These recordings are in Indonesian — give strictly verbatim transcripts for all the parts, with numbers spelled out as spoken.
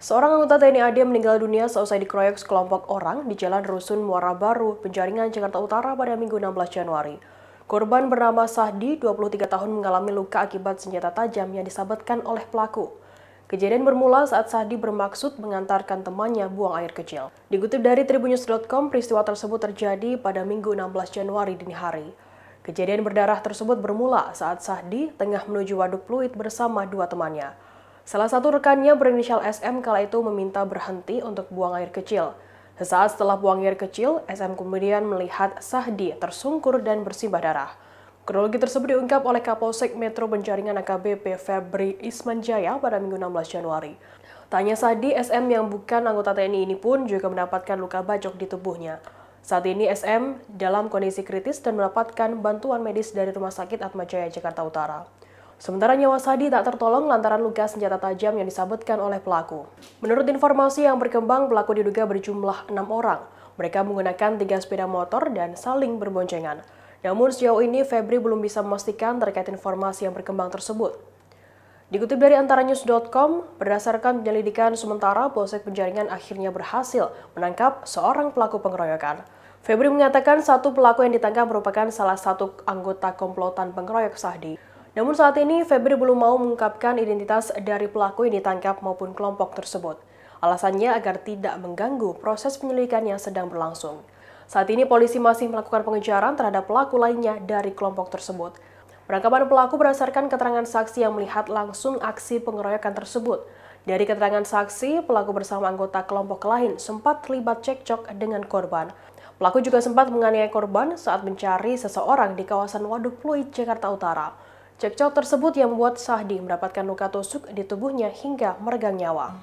Seorang anggota T N I A D meninggal dunia seusai dikeroyok sekelompok orang di Jalan Rusun Muara Baru, Penjaringan, Jakarta Utara pada Minggu enam belas Januari. Korban bernama Sahdi, dua puluh tiga tahun, mengalami luka akibat senjata tajam yang disabetkan oleh pelaku. Kejadian bermula saat Sahdi bermaksud mengantarkan temannya buang air kecil. Dikutip dari tribunnews dot com, peristiwa tersebut terjadi pada Minggu enam belas Januari dini hari. Kejadian berdarah tersebut bermula saat Sahdi tengah menuju waduk fluid bersama dua temannya. Salah satu rekannya berinisial S M kala itu meminta berhenti untuk buang air kecil. Sesaat setelah buang air kecil, S M kemudian melihat Sahdi tersungkur dan bersimbah darah. Kronologi tersebut diungkap oleh Kapolsek Metro Penjaringan A K B P Febri Ismanjaya pada Minggu enam belas Januari. Tanya Sahdi, S M yang bukan anggota T N I ini pun juga mendapatkan luka bacok di tubuhnya. Saat ini S M dalam kondisi kritis dan mendapatkan bantuan medis dari Rumah Sakit Atma Jaya, Jakarta Utara. Sementara nyawa Sahdi tak tertolong lantaran luka senjata tajam yang disabetkan oleh pelaku. Menurut informasi yang berkembang, pelaku diduga berjumlah enam orang. Mereka menggunakan tiga sepeda motor dan saling berboncengan. Namun sejauh ini Febri belum bisa memastikan terkait informasi yang berkembang tersebut. Dikutip dari antaranyus dot com, berdasarkan penyelidikan sementara, Polsek Penjaringan akhirnya berhasil menangkap seorang pelaku pengeroyokan. Febri mengatakan satu pelaku yang ditangkap merupakan salah satu anggota komplotan pengeroyok Sahdi. Namun saat ini Febri belum mau mengungkapkan identitas dari pelaku yang ditangkap maupun kelompok tersebut. Alasannya agar tidak mengganggu proses penyelidikan yang sedang berlangsung. Saat ini polisi masih melakukan pengejaran terhadap pelaku lainnya dari kelompok tersebut. Penangkapan pelaku berdasarkan keterangan saksi yang melihat langsung aksi pengeroyokan tersebut. Dari keterangan saksi, pelaku bersama anggota kelompok lain sempat terlibat cekcok dengan korban. Pelaku juga sempat menganiaya korban saat mencari seseorang di kawasan Waduk Fluid, Jakarta Utara. Cekcok tersebut yang membuat Sahdi mendapatkan luka tusuk di tubuhnya hingga meregang nyawa.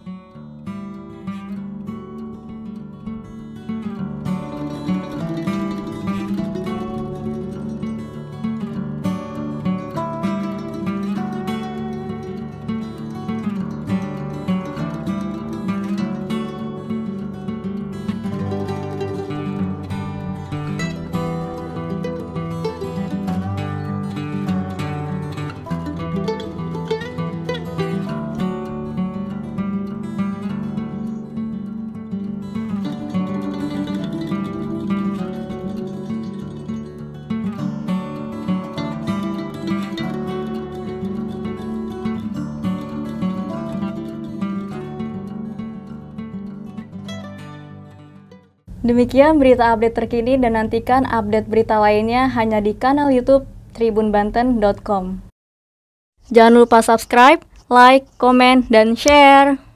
Demikian berita update terkini dan nantikan update berita lainnya hanya di kanal YouTube tribun banten dot com. Jangan lupa subscribe, like, komen, dan share.